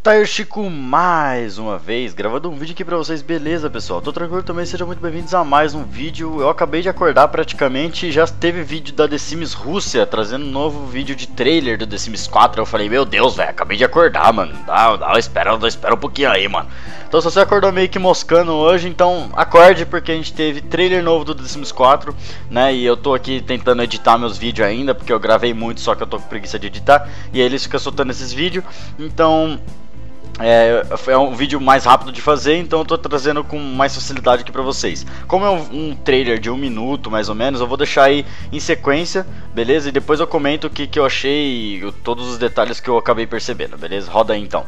Taio Chico mais uma vez, gravando um vídeo aqui pra vocês, beleza pessoal? Tô tranquilo também, sejam muito bem-vindos a mais um vídeo. Eu acabei de acordar praticamente, já teve vídeo da The Sims Rússia, trazendo um novo vídeo de trailer do The Sims 4. Eu falei, meu Deus, velho, acabei de acordar, mano, espera um pouquinho aí, mano. Então se você acordou meio que moscando hoje, então acorde, porque a gente teve trailer novo do The Sims 4, né? E eu tô aqui tentando editar meus vídeos ainda, porque eu gravei muito, só que eu tô com preguiça de editar, e aí eles ficam soltando esses vídeos, então... É um vídeo mais rápido de fazer, então eu tô trazendo com mais facilidade aqui pra vocês. Como é um trailer de 1 minuto mais ou menos, eu vou deixar aí em sequência, beleza? E depois eu comento o que eu achei, todos os detalhes que eu acabei percebendo, beleza? Roda aí então.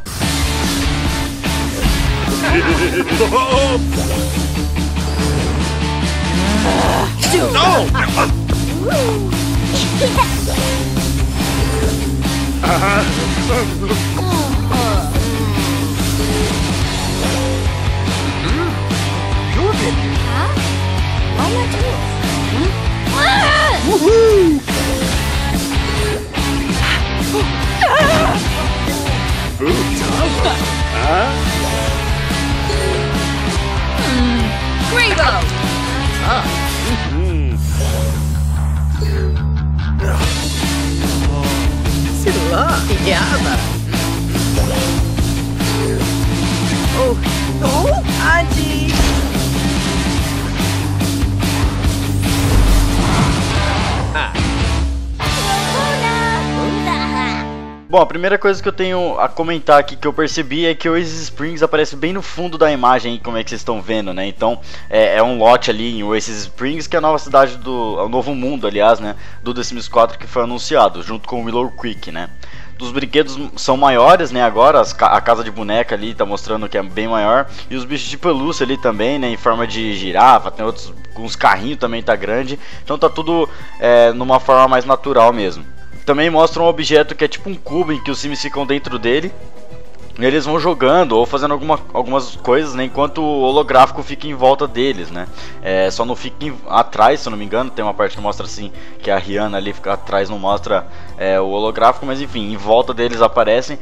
Bom, a primeira coisa que eu tenho a comentar aqui que eu percebi é que o Oasis Springs aparece bem no fundo da imagem aí, como é que vocês estão vendo, né? Então é um lote ali em Oasis Springs, que é a nova cidade o novo mundo, aliás, né? Do The Sims 4 que foi anunciado, junto com Willow Creek, né? Dos brinquedos são maiores, né, agora, a casa de boneca ali tá mostrando que é bem maior. E os bichos de pelúcia ali também, né, em forma de girafa, tem outros, uns carrinhos também tá grande. Então tá tudo numa forma mais natural mesmo. Também mostra um objeto que é tipo um cubo em que os Sims ficam dentro dele. E eles vão jogando ou fazendo algumas coisas, né, enquanto o holográfico fica em volta deles, né. Só não fica atrás, se eu não me engano. Tem uma parte que mostra assim, que a Rihanna ali fica atrás, não mostra o holográfico. Mas enfim, em volta deles aparecem.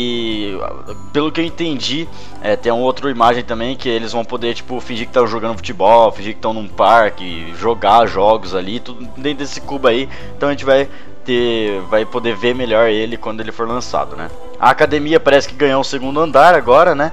E pelo que eu entendi, tem uma outra imagem também, que eles vão poder tipo fingir que estão jogando futebol, fingir que estão num parque, jogar jogos ali, tudo dentro desse cubo aí. Então a gente vai poder ver melhor ele quando ele for lançado, né? A academia parece que ganhou um segundo andar agora, né?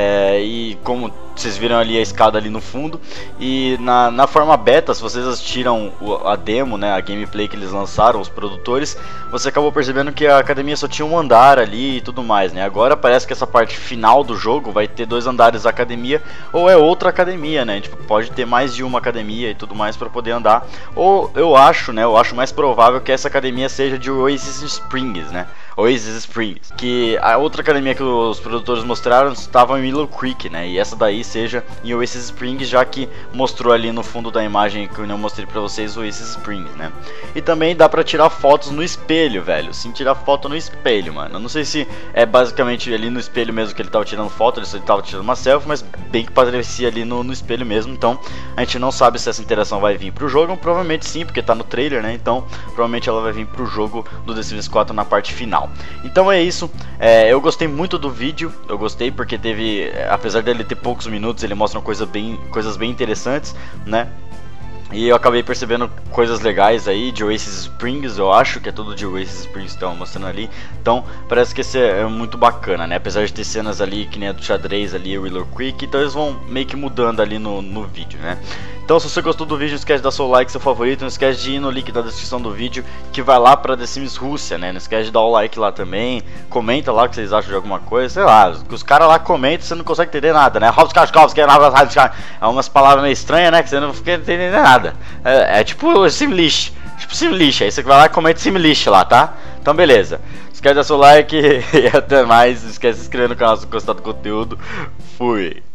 E como vocês viram ali a escada ali no fundo. E na forma beta, se vocês assistiram a demo, né, a gameplay que eles lançaram, os produtores, você acabou percebendo que a academia só tinha um andar ali e tudo mais, né? Agora parece que essa parte final do jogo vai ter 2 andares da academia, ou é outra academia, né? Tipo, pode ter mais de uma academia e tudo mais para poder andar. Ou eu acho mais provável que essa academia seja de Oasis Springs, né? Oasis Springs, que a outra academia que os produtores mostraram estava em Willow Creek, né? E essa daí seja em Oasis Springs, já que mostrou ali no fundo da imagem que eu mostrei pra vocês, Oasis Springs, né? E também dá pra tirar fotos no espelho, velho. Sim, tirar foto no espelho, mano. Eu não sei se é basicamente ali no espelho mesmo que ele tava tirando foto, ele tava tirando uma selfie, mas bem que parecia ali no espelho mesmo. Então a gente não sabe se essa interação vai vir pro jogo. Provavelmente sim, porque tá no trailer, né? Então provavelmente ela vai vir pro jogo do The Sims 4 na parte final. Então é isso, eu gostei muito do vídeo, eu gostei porque teve, apesar dele ter poucos minutos, ele mostra coisas bem interessantes, né? E eu acabei percebendo coisas legais aí de Oasis Springs, eu acho que é tudo de Oasis Springs que estão mostrando ali. Então parece que esse é muito bacana, né? Apesar de ter cenas ali que nem a do xadrez ali, Willow Creek, então eles vão meio que mudando ali no vídeo, né? Então se você gostou do vídeo, não esquece de dar seu like, seu favorito, não esquece de ir no link da descrição do vídeo que vai lá pra The Sims Rússia, né? Não esquece de dar o like lá também, comenta lá o que vocês acham de alguma coisa, sei lá, os caras lá comentam, você não consegue entender nada, né? É umas palavras meio estranhas, né? Que você não fica entendendo nada. É tipo Simlish, aí você vai lá e comenta Simlish lá, tá? Então beleza, não esquece de dar seu like e até mais, não esquece de se inscrever no canal se gostar do conteúdo. Fui!